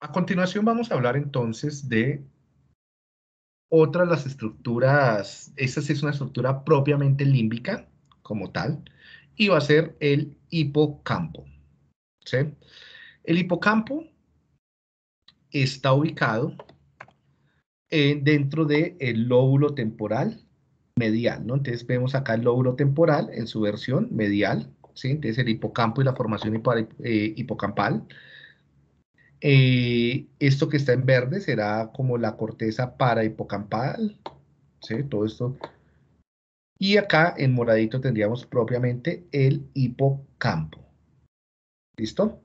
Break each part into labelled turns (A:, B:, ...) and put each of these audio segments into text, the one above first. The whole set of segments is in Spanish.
A: A continuación vamos a hablar entonces de otra de las estructuras. Esta sí es una estructura propiamente límbica como tal, y va a ser el hipocampo, ¿sí? El hipocampo está ubicado dentro del lóbulo temporal medial, ¿no? Entonces vemos acá el lóbulo temporal en su versión medial, ¿sí? Entonces el hipocampo y la formación hipocampal. Esto que está en verde será como la corteza parahipocampal, ¿sí? Todo esto. Y acá en moradito tendríamos propiamente el hipocampo. ¿Listo?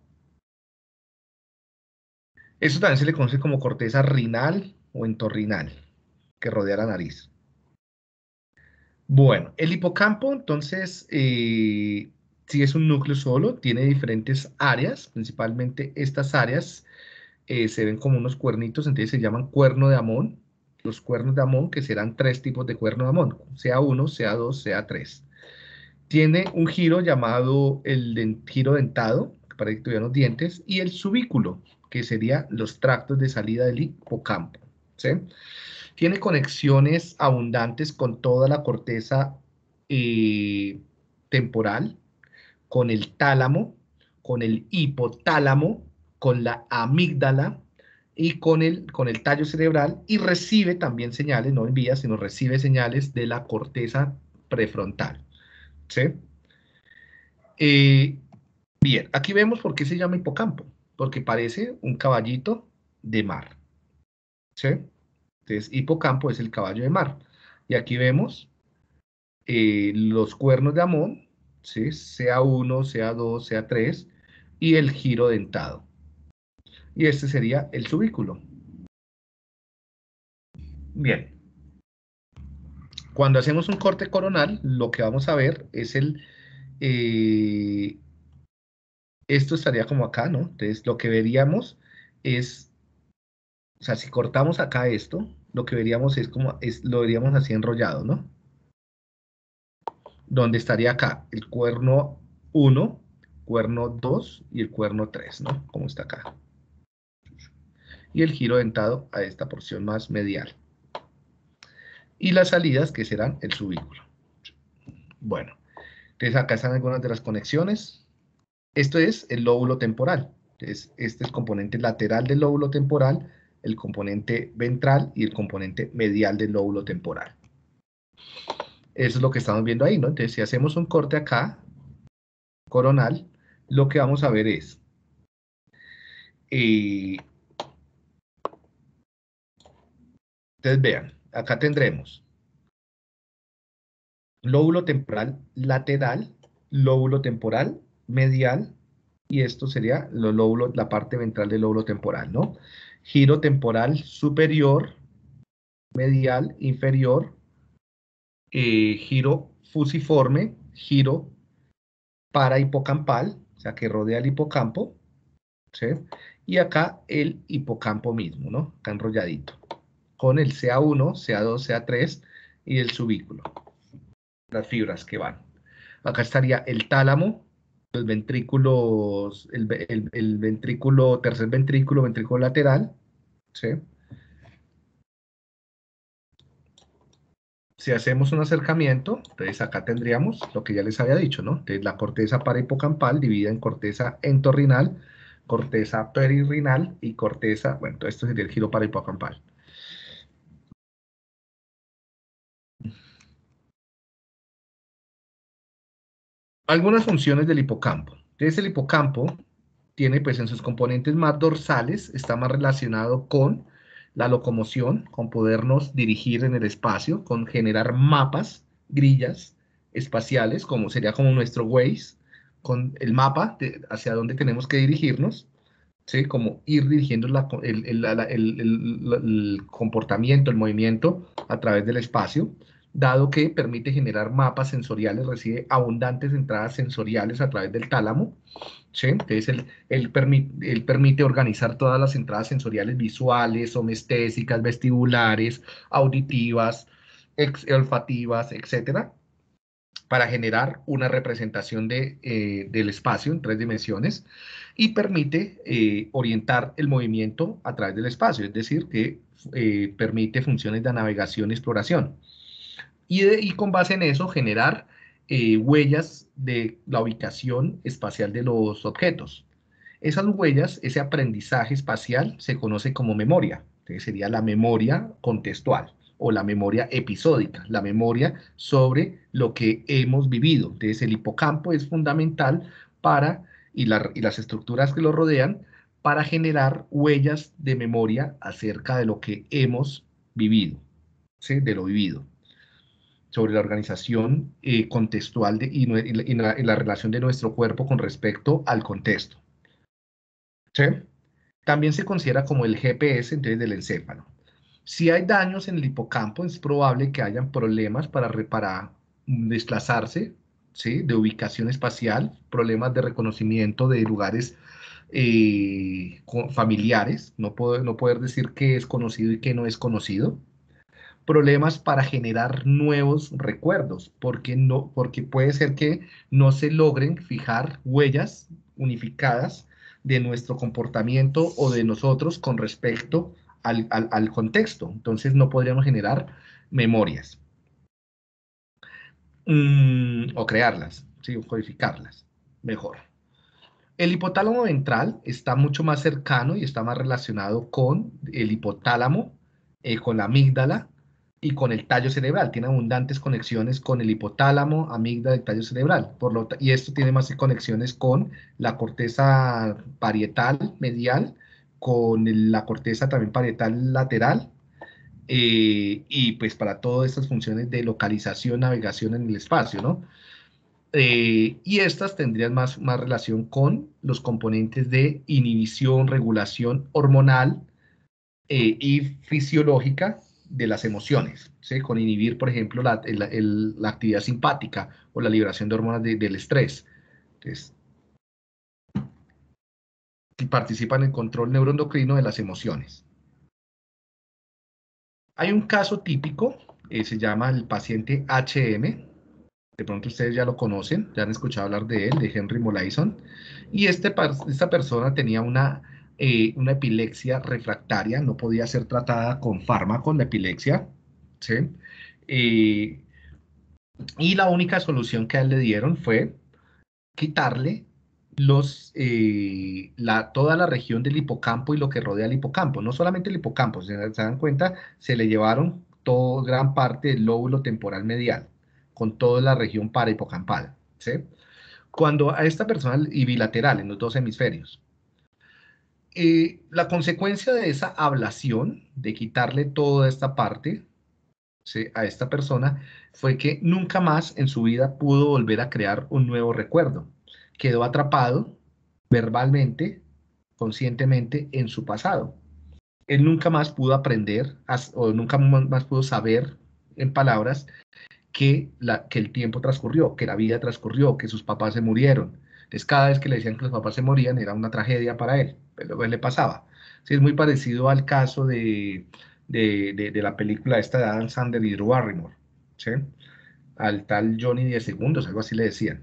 A: Esto también se le conoce como corteza rinal o entorrinal, que rodea la nariz. Bueno, el hipocampo, entonces, si es un núcleo solo, tiene diferentes áreas, principalmente estas áreas se ven como unos cuernitos, entonces se llaman cuerno de Amón. Los cuernos de Amón, que serán tres tipos de cuerno de Amón, sea uno, sea dos, sea tres. Tiene un giro llamado el giro dentado, para que tuvieran los dientes, y el subículo, que serían los tractos de salida del hipocampo, ¿sí? Tiene conexiones abundantes con toda la corteza temporal, con el tálamo, con el hipotálamo, con la amígdala y con el tallo cerebral, y recibe también señales, no envía, sino recibe señales de la corteza prefrontal, ¿sí? Eh, Bien, aquí vemos por qué se llama hipocampo, porque parece un caballito de mar, ¿sí? Entonces, hipocampo es el caballo de mar. Y aquí vemos los cuernos de Amón, ¿sí? Sea uno, sea dos, sea tres, y el giro dentado. Y este sería el subículo. Bien, cuando hacemos un corte coronal, lo que vamos a ver es eh, esto estaría como acá, ¿no? Entonces, lo que veríamos es, o sea, si cortamos acá esto, lo que veríamos es como, lo veríamos así enrollado, ¿no? Donde estaría acá el cuerno uno, cuerno 2 y el cuerno 3, ¿no? Como está acá. Y el giro dentado a esta porción más medial. Y las salidas que serán el subículo. Bueno, entonces acá están algunas de las conexiones. Esto es el lóbulo temporal. Entonces, este es el componente lateral del lóbulo temporal, el componente ventral y el componente medial del lóbulo temporal. Eso es lo que estamos viendo ahí, ¿no? Entonces, si hacemos un corte acá, coronal, lo que vamos a ver es, entonces vean, acá tendremos lóbulo temporal lateral, lóbulo temporal medial, y esto sería la parte ventral del lóbulo temporal, ¿no? Giro temporal superior, medial, inferior, giro fusiforme, giro parahipocampal, o sea, que rodea el hipocampo, ¿sí? Y acá el hipocampo mismo, ¿no? Acá enrolladito, con el CA1, CA2, CA3 y el subículo, las fibras que van. Acá estaría el tálamo, los ventrículos, el ventrículo, tercer ventrículo, ventrículo lateral, ¿sí? Si hacemos un acercamiento, entonces acá tendríamos lo que ya les había dicho, ¿no? Entonces la corteza parahipocampal dividida en corteza entorrinal, corteza perirrinal y corteza, bueno, todo esto sería el giro parahipocampal. Algunas funciones del hipocampo. Entonces el hipocampo tiene pues en sus componentes más dorsales, está más relacionado con la locomoción, con podernos dirigir en el espacio, con generar mapas, grillas espaciales, como sería como nuestro Waze, con el mapa hacia dónde tenemos que dirigirnos, ¿sí? Como ir dirigiendo el comportamiento, el movimiento a través del espacio, dado que permite generar mapas sensoriales, recibe abundantes entradas sensoriales a través del tálamo, ¿sí? Entonces, él permite organizar todas las entradas sensoriales visuales, somestésicas, vestibulares, auditivas, olfativas, etcétera, para generar una representación del espacio en 3 dimensiones y permite orientar el movimiento a través del espacio, es decir, que permite funciones de navegación y exploración. Y con base en eso generar huellas de la ubicación espacial de los objetos. Esas huellas, ese aprendizaje espacial se conoce como memoria. Entonces sería la memoria contextual o la memoria episódica, la memoria sobre lo que hemos vivido. Entonces el hipocampo es fundamental para, y las estructuras que lo rodean, para generar huellas de memoria acerca de lo que hemos vivido, ¿sí? De lo vivido, sobre la organización contextual y la relación de nuestro cuerpo con respecto al contexto. ¿Sí? También se considera como el GPS entonces, del encéfalo. Si hay daños en el hipocampo, es probable que hayan problemas para reparar, desplazarse, ¿sí? De ubicación espacial, problemas de reconocimiento de lugares familiares, no poder decir qué es conocido y qué no es conocido, problemas para generar nuevos recuerdos, porque puede ser que no se logren fijar huellas unificadas de nuestro comportamiento o de nosotros con respecto al contexto. Entonces no podríamos generar memorias o crearlas, ¿sí? O codificarlas mejor. El hipotálamo ventral está mucho más cercano y está más relacionado con el hipotálamo, con la amígdala y con el tallo cerebral. Tiene abundantes conexiones con el hipotálamo, amígdala y tallo cerebral. Y esto tiene más conexiones con la corteza parietal medial, con la corteza también parietal lateral, y pues para todas estas funciones de localización, navegación en el espacio, ¿no? Y estas tendrían más relación con los componentes de inhibición, regulación hormonal y fisiológica de las emociones, ¿sí? Con inhibir, por ejemplo, la actividad simpática o la liberación de hormonas del estrés. Entonces, participan en el control neuroendocrino de las emociones. Hay un caso típico, se llama el paciente HM. De pronto ustedes ya lo conocen, ya han escuchado hablar de él, de Henry Molaison. Y esta persona tenía una epilepsia refractaria, no podía ser tratada con fármacos, la epilepsia, ¿sí? Eh, y la única solución que a él le dieron fue quitarle toda la región del hipocampo y lo que rodea el hipocampo. No solamente el hipocampo, se dan cuenta, se le llevaron gran parte del lóbulo temporal medial, con toda la región parahipocampal, ¿sí? Cuando a esta persona, y bilateral, en los dos hemisferios, la consecuencia de esa ablación, de quitarle toda esta parte, ¿sí? A esta persona, fue que nunca más en su vida pudo volver a crear un nuevo recuerdo. Quedó atrapado verbalmente, conscientemente, en su pasado. Él nunca más pudo aprender o nunca más pudo saber en palabras que el tiempo transcurrió, que la vida transcurrió, que sus papás se murieron. Entonces, cada vez que le decían que los papás se morían, era una tragedia para él, pero pues le pasaba. Sí, es muy parecido al caso de la película esta de Adam Sandler y Drew Barrymore, ¿sí? Al tal Johnny 10 segundos, algo así le decían.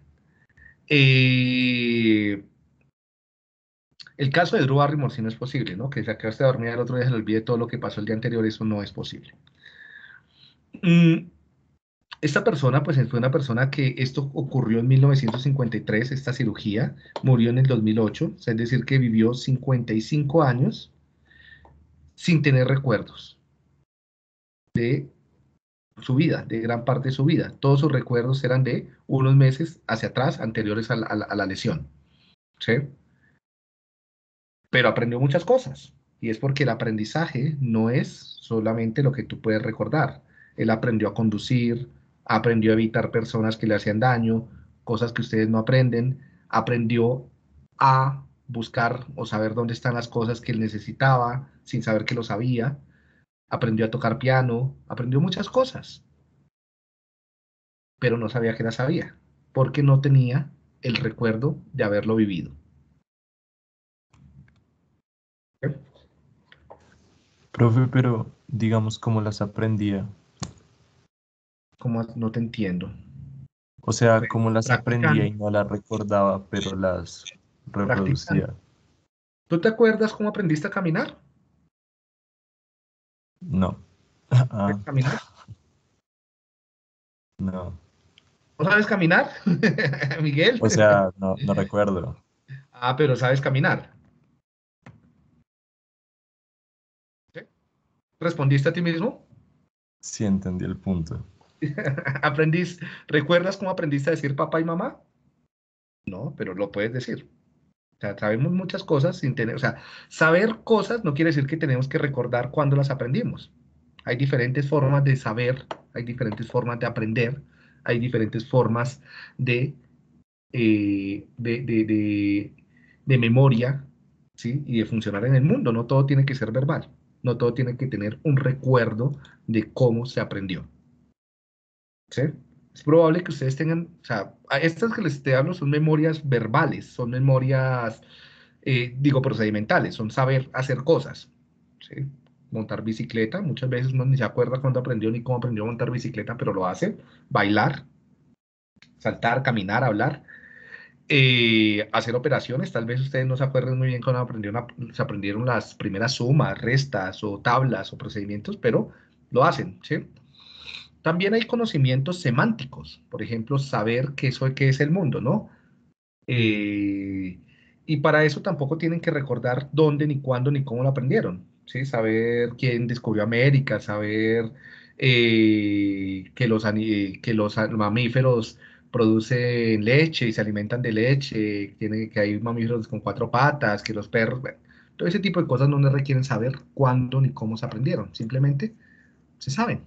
A: Eh, el caso de Drew Barrymore sí no es posible, ¿no? Que se acabaste de dormir el otro día se le olvide todo lo que pasó el día anterior, eso no es posible. Mm, Esta persona, pues fue una persona que esto ocurrió en 1953, esta cirugía, murió en el 2008, o sea, es decir, que vivió 55 años sin tener recuerdos de su vida, de gran parte de su vida. Todos sus recuerdos eran de unos meses hacia atrás, anteriores a la lesión, ¿sí? Pero aprendió muchas cosas, y es porque el aprendizaje no es solamente lo que tú puedes recordar. Él aprendió a conducir, aprendió a evitar personas que le hacían daño, cosas que ustedes no aprenden, aprendió a buscar o saber dónde están las cosas que él necesitaba sin saber que lo sabía, aprendió a tocar piano, aprendió muchas cosas, pero no sabía que las sabía, porque no tenía el recuerdo de haberlo vivido. ¿Eh?
B: Profe, pero digamos cómo las aprendía.
A: ¿Cómo? No te entiendo.
B: O sea, como las aprendía
A: Practicando,
B: y no las recordaba, pero las
A: practicando.
B: reproducía.
A: ¿Tú te acuerdas cómo aprendiste a caminar?
B: No.
A: ¿Sabes
B: Ah,
A: caminar?
B: no.
A: ¿No sabes caminar, Miguel?
B: O sea, no, no recuerdo.
A: Ah, pero sabes caminar. ¿Sí? ¿Respondiste a ti mismo?
B: Sí entendí el punto.
A: ¿Recuerdas cómo aprendiste a decir papá y mamá? No, pero lo puedes decir. O sea, sabemos muchas cosas sin tener, o sea, saber cosas no quiere decir que tenemos que recordar cuándo las aprendimos. Hay diferentes formas de saber, hay diferentes formas de aprender, hay diferentes formas de, eh, de, de, de, de memoria, ¿sí? Y de funcionar en el mundo. No todo tiene que ser verbal, no todo tiene que tener un recuerdo de cómo se aprendió, ¿sí? Es probable que ustedes tengan, o sea, a estas que les te hablo son memorias verbales, son memorias, digo, procedimentales, son saber hacer cosas, ¿sí? Montar bicicleta, muchas veces uno ni se acuerda cuándo aprendió ni cómo aprendió a montar bicicleta, pero lo hace. Bailar, saltar, caminar, hablar, hacer operaciones, tal vez ustedes no se acuerden muy bien cuando se aprendieron las primeras sumas, restas o tablas o procedimientos, pero lo hacen, ¿sí? También hay conocimientos semánticos, por ejemplo, saber qué es el mundo, ¿no? Eh, y para eso tampoco tienen que recordar dónde, ni cuándo, ni cómo lo aprendieron, ¿sí? Saber quién descubrió América, saber que los mamíferos producen leche y se alimentan de leche, que hay mamíferos con cuatro patas, que los perros, bueno, todo ese tipo de cosas no requieren saber cuándo ni cómo se aprendieron, simplemente se saben.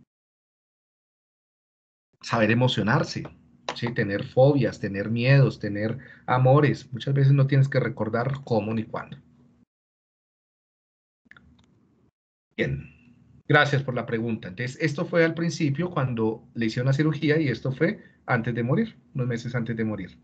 A: Saber emocionarse, ¿sí? Tener fobias, tener miedos, tener amores. Muchas veces no tienes que recordar cómo ni cuándo. Bien, gracias por la pregunta. Entonces, esto fue al principio cuando le hicieron la cirugía y esto fue antes de morir, unos meses antes de morir.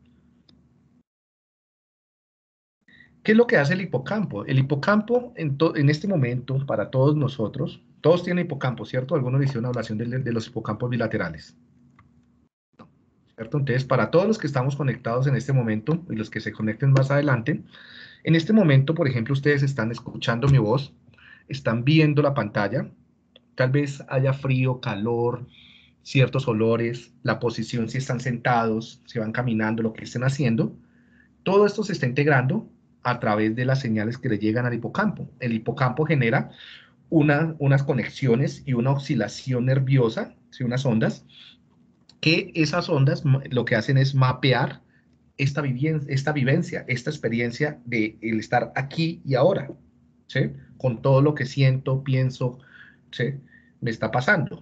A: ¿Qué es lo que hace el hipocampo? El hipocampo en este momento, para todos nosotros, todos tienen hipocampo, ¿cierto? Algunos le hicieron una ablación de los hipocampos bilaterales, ¿cierto? Entonces, para todos los que estamos conectados en este momento y los que se conecten más adelante, en este momento, por ejemplo, ustedes están escuchando mi voz, están viendo la pantalla, tal vez haya frío, calor, ciertos olores, la posición, si están sentados, si van caminando, lo que estén haciendo, todo esto se está integrando a través de las señales que le llegan al hipocampo. El hipocampo genera unas conexiones y una oscilación nerviosa, ¿sí? Unas ondas, que esas ondas lo que hacen es mapear esta vivencia, esta experiencia de el estar aquí y ahora, ¿sí? Con todo lo que siento, pienso, ¿sí? Me está pasando.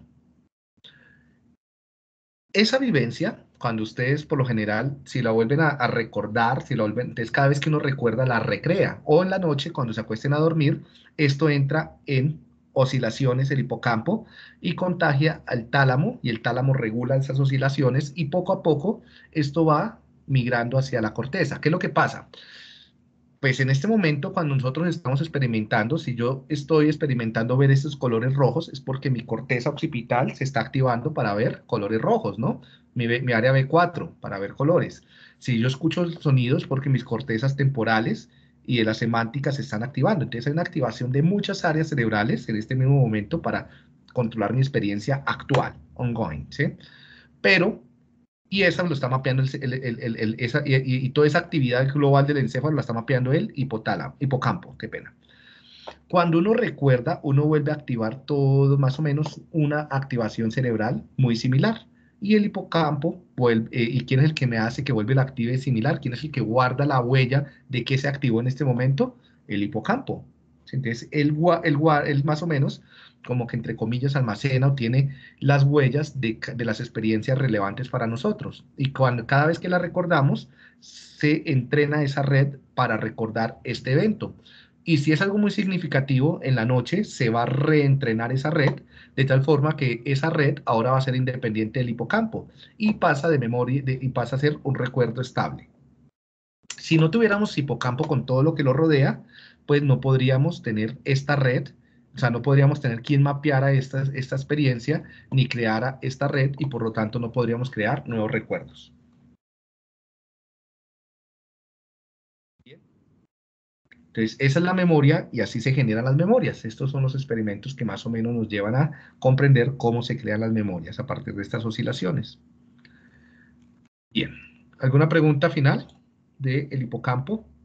A: Esa vivencia, cuando ustedes por lo general, si la vuelven a recordar, si la vuelven, entonces cada vez que uno recuerda, la recrea. O en la noche, cuando se acuesten a dormir, esto entra en oscilaciones el hipocampo y contagia al tálamo y el tálamo regula esas oscilaciones y poco a poco esto va migrando hacia la corteza. ¿Qué es lo que pasa? Pues en este momento, cuando nosotros estamos experimentando, si yo estoy experimentando ver estos colores rojos, es porque mi corteza occipital se está activando para ver colores rojos, ¿no? Mi área B4 para ver colores. Si yo escucho sonidos, porque mis cortezas temporales y de la semántica se están activando. Entonces hay una activación de muchas áreas cerebrales en este mismo momento para controlar mi experiencia actual, ongoing, ¿sí? Pero y esa lo está mapeando y toda esa actividad global del encéfalo la está mapeando el hipocampo, qué pena. Cuando uno recuerda, uno vuelve a activar todo, más o menos una activación cerebral muy similar. Y el hipocampo vuelve, ¿y quién es el que me hace que vuelva la active similar? ¿Quién es el que guarda la huella de que se activó en este momento? El hipocampo. Entonces, él más o menos, como que entre comillas, almacena o tiene las huellas de las experiencias relevantes para nosotros. Y cada vez que la recordamos, se entrena esa red para recordar este evento. Y si es algo muy significativo, en la noche se va a reentrenar esa red, de tal forma que esa red ahora va a ser independiente del hipocampo y pasa de memoria y pasa a ser un recuerdo estable. Si no tuviéramos hipocampo con todo lo que lo rodea, pues no podríamos tener esta red O sea, no podríamos tener quien mapeara esta experiencia ni creara esta red y por lo tanto no podríamos crear nuevos recuerdos. Entonces, esa es la memoria y así se generan las memorias. Estos son los experimentos que más o menos nos llevan a comprender cómo se crean las memorias a partir de estas oscilaciones. Bien, ¿alguna pregunta final del hipocampo?